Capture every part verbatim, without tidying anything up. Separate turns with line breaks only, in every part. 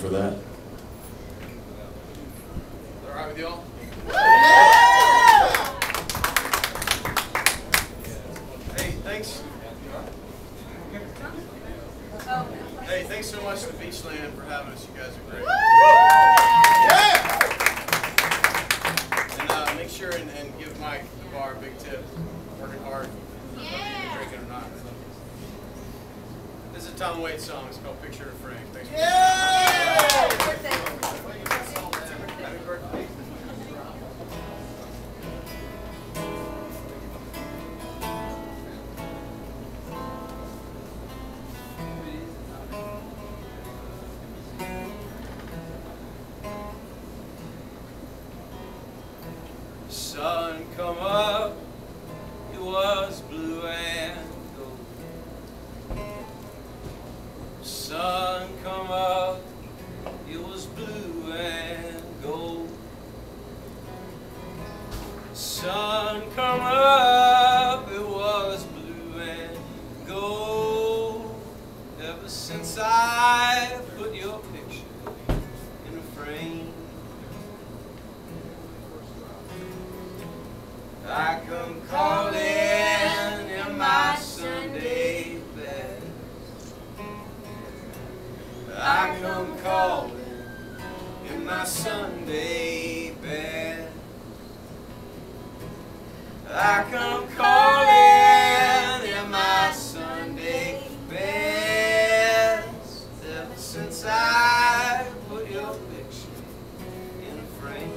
for that.
All right with y'all? Hey, thanks. Hey, thanks so much to Beachland for having us. You guys are great. Yeah! And uh, make sure and, and give Mike the bar a big tip. Working hard. Yeah. Drinking or not. This is a Tom Waits song. It's called Picture of Frank. Thanks for yeah! Happy birthday. Happy birthday. Sun come up, it was blue and gold. Sun come up, it was blue and gold. Sun come up, it was blue and gold. Ever since I put your picture in a frame, I come calling in my Sunday best. I come calling in my Sunday best. I come calling in my Sunday best. Ever since I put your picture in a frame,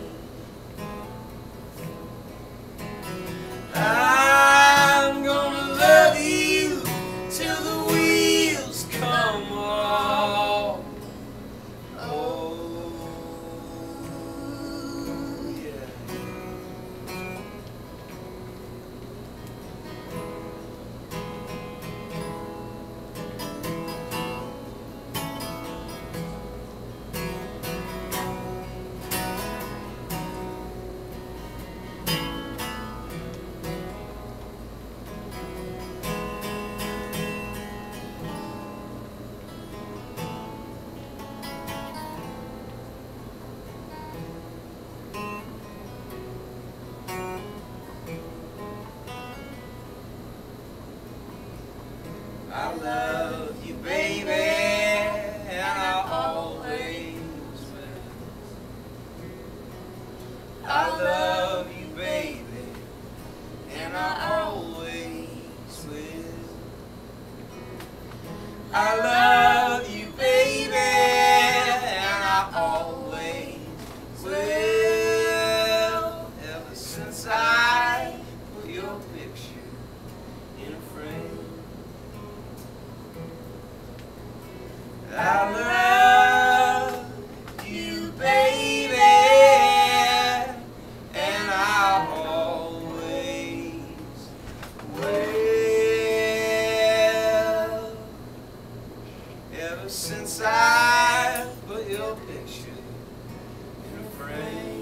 I'm gonna love you till the wheels come off. Oh, yeah. I love you, baby, and I always will. I love you, baby, and I always will. I love you, baby, and I always will. Ever since I put your picture in a frame, I love you, baby, and I always will. Ever since I put your picture in a frame.